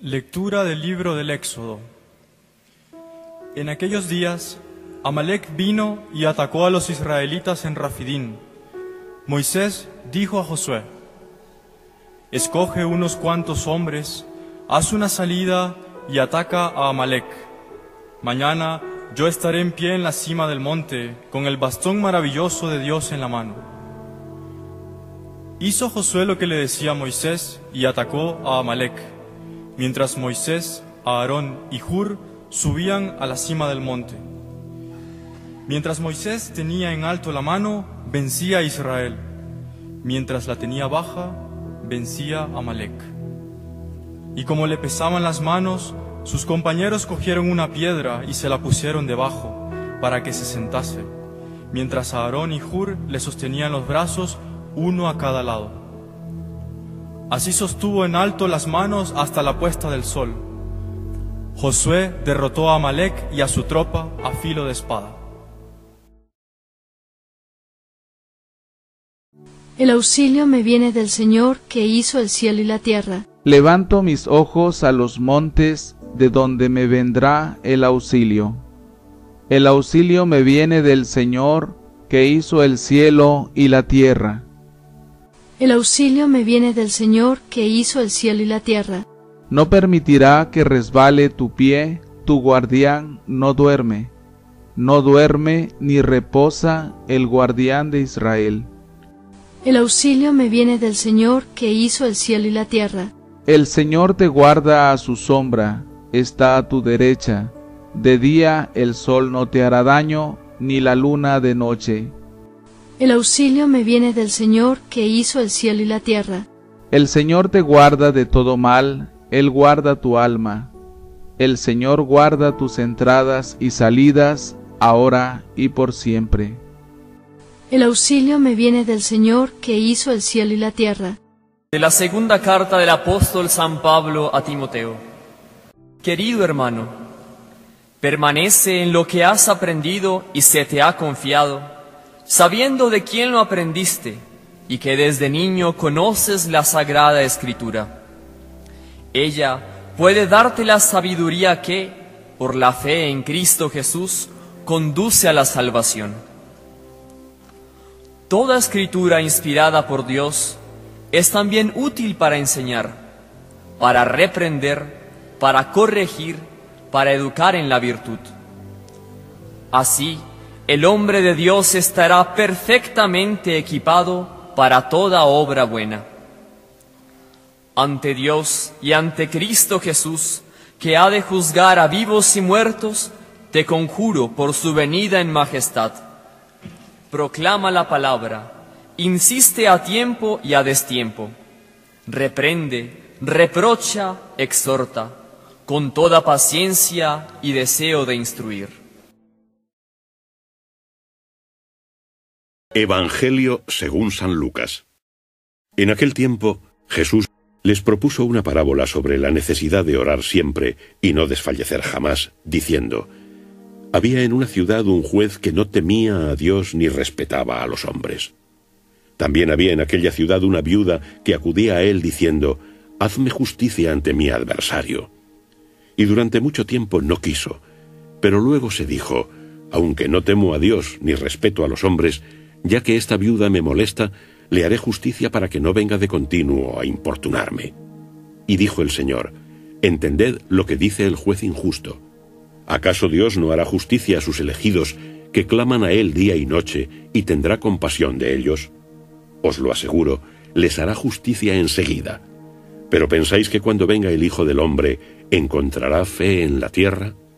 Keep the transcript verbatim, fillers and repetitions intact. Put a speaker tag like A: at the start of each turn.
A: Lectura del libro del Éxodo. En aquellos días, Amalec vino y atacó a los israelitas en Rafidín. Moisés dijo a Josué: escoge unos cuantos hombres, haz una salida y ataca a Amalec. Mañana yo estaré en pie en la cima del monte, con el bastón maravilloso de Dios en la mano. Hizo Josué lo que le decía Moisés y atacó a Amalec, mientras Moisés, Aarón y Hur subían a la cima del monte. Mientras Moisés tenía en alto la mano, vencía a Israel. Mientras la tenía baja, vencía a Amalec. Y como le pesaban las manos, sus compañeros cogieron una piedra y se la pusieron debajo, para que se sentase, mientras Aarón y Hur le sostenían los brazos, uno a cada lado. Así sostuvo en alto las manos hasta la puesta del sol. Josué derrotó a Amalec y a su tropa a filo de espada.
B: El auxilio me viene del Señor, que hizo el cielo y la tierra.
C: Levanto mis ojos a los montes, de donde me vendrá el auxilio. El auxilio me viene del Señor, que hizo el cielo y la tierra.
B: El auxilio me viene del Señor, que hizo el cielo y la tierra.
C: No permitirá que resbale tu pie, tu guardián no duerme. No duerme ni reposa el guardián de Israel.
B: El auxilio me viene del Señor, que hizo el cielo y la tierra.
C: El Señor te guarda a su sombra, está a tu derecha. De día el sol no te hará daño, ni la luna de noche.
B: El auxilio me viene del Señor, que hizo el cielo y la tierra.
C: El Señor te guarda de todo mal, Él guarda tu alma. El Señor guarda tus entradas y salidas, ahora y por siempre.
B: El auxilio me viene del Señor, que hizo el cielo y la tierra.
D: De la segunda carta del apóstol San Pablo a Timoteo. Querido hermano, permanece en lo que has aprendido y se te ha confiado, sabiendo de quién lo aprendiste y que desde niño conoces la Sagrada Escritura. Ella puede darte la sabiduría que, por la fe en Cristo Jesús, conduce a la salvación. Toda escritura inspirada por Dios es también útil para enseñar, para reprender, para corregir, para educar en la virtud. Así, el hombre de Dios estará perfectamente equipado para toda obra buena. Ante Dios y ante Cristo Jesús, que ha de juzgar a vivos y muertos, te conjuro por su venida en majestad. Proclama la palabra, insiste a tiempo y a destiempo, reprende, reprocha, exhorta, con toda paciencia y deseo de instruir.
E: Evangelio según San Lucas. En aquel tiempo, Jesús les propuso una parábola sobre la necesidad de orar siempre y no desfallecer jamás, diciendo: había en una ciudad un juez que no temía a Dios ni respetaba a los hombres. También había en aquella ciudad una viuda que acudía a él diciendo: hazme justicia ante mi adversario. Y durante mucho tiempo no quiso, pero luego se dijo: aunque no temo a Dios ni respeto a los hombres, ya que esta viuda me molesta, le haré justicia para que no venga de continuo a importunarme. Y dijo el Señor: entended lo que dice el juez injusto. ¿Acaso Dios no hará justicia a sus elegidos, que claman a Él día y noche, y tendrá compasión de ellos? Os lo aseguro, les hará justicia enseguida. ¿Pero pensáis que cuando venga el Hijo del Hombre encontrará fe en la tierra?